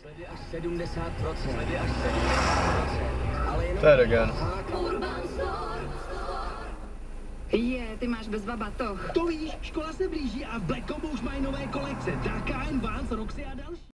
To je Regen. Ty máš bezva batoh. To víš, škola se blíží a v Black Combo už mají nové kolekce. Dakar, Vans, Roxy a další.